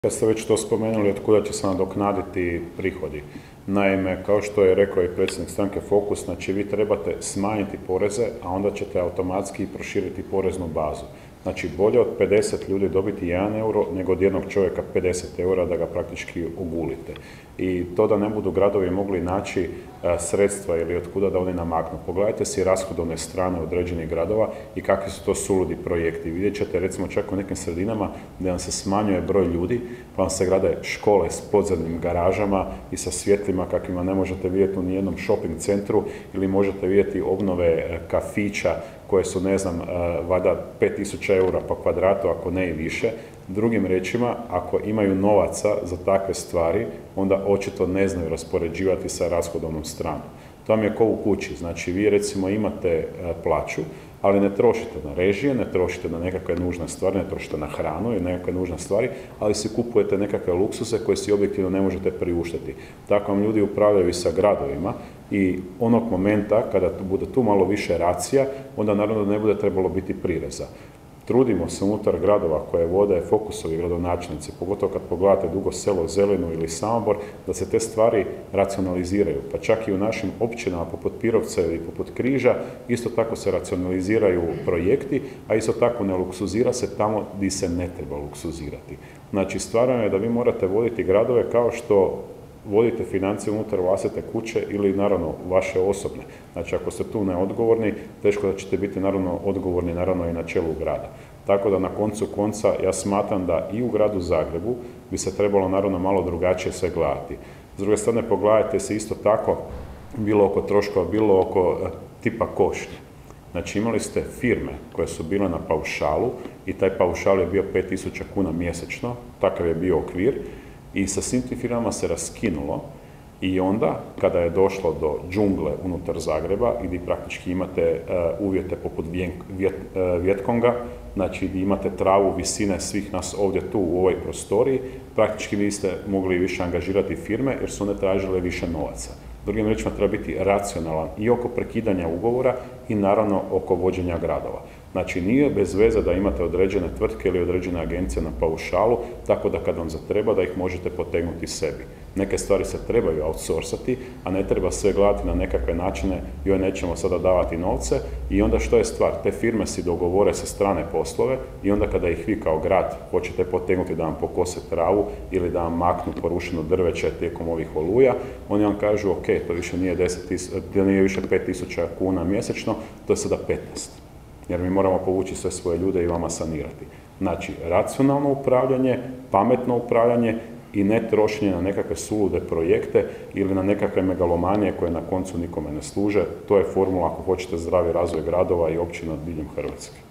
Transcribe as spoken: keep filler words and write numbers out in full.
Kad ste već to spomenuli, od kuda će se nadoknaditi prihodi? Naime, kao što je rekao i predsjednik stranke Fokus, znači vi trebate smanjiti poreze, a onda ćete automatski proširiti poreznu bazu. Znači bolje od pedeset ljudi dobiti jedan euro nego od jednog čovjeka pedeset eura da ga praktički ogulite. I to da ne budu gradovi mogli naći a, sredstva ili od kuda da oni namaknu. Pogledajte si rashodovne strane određenih gradova i kakvi su to suludi projekti. Vidjet ćete recimo čak u nekim sredinama gdje vam se smanjuje broj ljudi, pa vam se grade škole s podzemnim garažama i sa svjetlima kakvima ne možete vidjeti u nijednom shopping centru, ili možete vidjeti obnove kafića koje su, ne znam, valjda pet tisuća eura po kvadratu, ako ne i više. Drugim riječima, ako imaju novaca za takve stvari, onda očito ne znaju raspoređivati sa rashodovnom stranom. To vam je ko u kući. Znači, vi recimo imate plaću, ali ne trošite na režije, ne trošite na nekakve nužne stvari, ne trošite na hranu i nekakve nužne stvari, ali si kupujete nekakve luksuze koje si objektivno ne možete priuštiti. Tako vam ljudi upravljaju i sa gradovima i onog momenta kada bude tu malo više racija, onda naravno ne bude trebalo biti prireza. Trudimo se unutar gradova koje vode Fokusovi gradonačelnici, pogotovo kad pogledate Dugo Selo, Zelinu ili Sabor, da se te stvari racionaliziraju. Pa čak i u našim općinama poput Pirovca ili poput Križa isto tako se racionaliziraju projekti, a isto tako ne luksuzira se tamo gdje se ne treba luksuzirati. Znači, stvarno je da vi morate voditi gradove kao što vodite financije unutar vlastite kuće ili naravno vaše osobne. Znači, ako ste tu neodgovorni, teško da ćete biti naravno odgovorni naravno i na čelu grada. Tako da na koncu konca ja smatram da i u gradu Zagrebu bi se trebalo naravno malo drugačije sve gledati. S druge strane, pogledajte se isto tako, bilo oko troškova, bilo oko tipa košnje. Znači, imali ste firme koje su bile na paušalu i taj paušal je bio pet tisuća kuna mjesečno, takav je bio okvir. I sa svim tim firmama se raskinulo i onda, kada je došlo do džungle unutar Zagreba i gdje praktički imate uh, uvjete poput vjet, vjet, uh, Vjetkonga, znači gdje imate travu visine svih nas ovdje tu u ovoj prostoriji, praktički niste mogli više angažirati firme jer su one tražile više novaca. Drugim riječima, treba biti racionalan i oko prekidanja ugovora i naravno oko vođenja gradova. Znači, nije bez veze da imate određene tvrtke ili određene agencije na paušalu, tako da kad vam zatreba da ih možete potegnuti sebi. Neke stvari se trebaju outsourcati, a ne treba sve gledati na nekakve načine, joj nećemo sada davati novce, i onda što je stvar? Te firme si dogovore sa strane poslove i onda kada ih vi kao grad hoćete potegnuti da vam pokose travu ili da vam maknu porušeno drveće tijekom ovih oluja, oni vam kažu ok, to više nije, deset tisuća, nije više pet tisuća kuna mjesečno, to je sada petnaest. Jer mi moramo povući sve svoje ljude i vama sanirati. Znači, racionalno upravljanje, pametno upravljanje i ne trošenje na nekakve sulude projekte ili na nekakve megalomanije koje na koncu nikome ne služe. To je formula ako hoćete zdravi razvoj gradova i općina diljem Hrvatske.